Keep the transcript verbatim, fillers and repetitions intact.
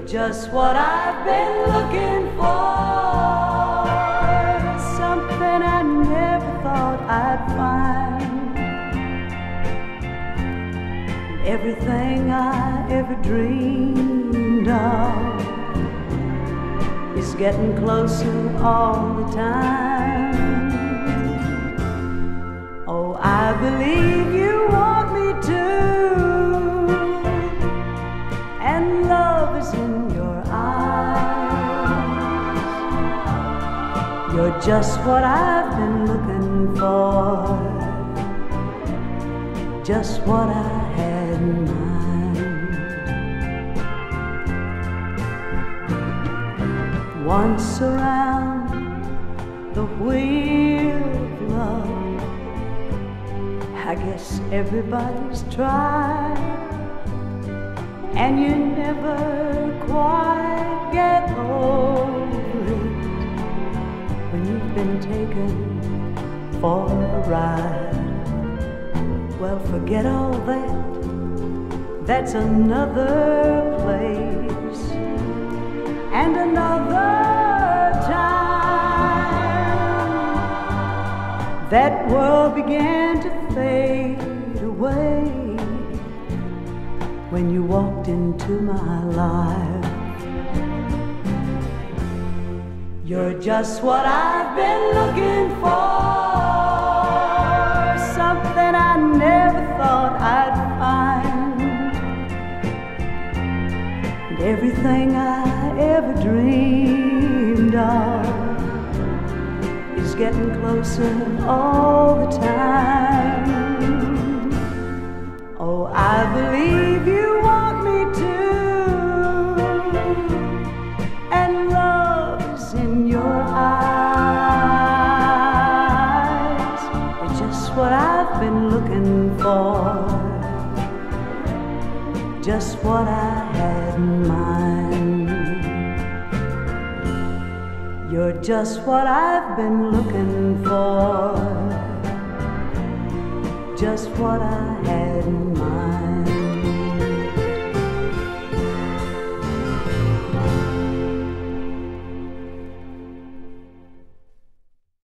just what I've been looking for. Something I never thought I'd find. Everything I ever dreamed of is getting closer all the time. Oh, I believe you want me to, and love is in your eyes. You're just what I've been looking for, just what I had in mind. Once around the wheel of love, I guess everybody's tried, and you never quite get over it when you've been taken for a ride. Well, forget all that, that's another place and another time. That world began to fade away when you walked into my life. You're just what I've been looking for, something I never thought I'd find. And everything I ever dreamed of is getting closer all the time. Oh, I believe you want me to, and love is in your eyes. It's just what I've been looking for, just what I had in mind. You're just what I've been looking for, just what I had in mind.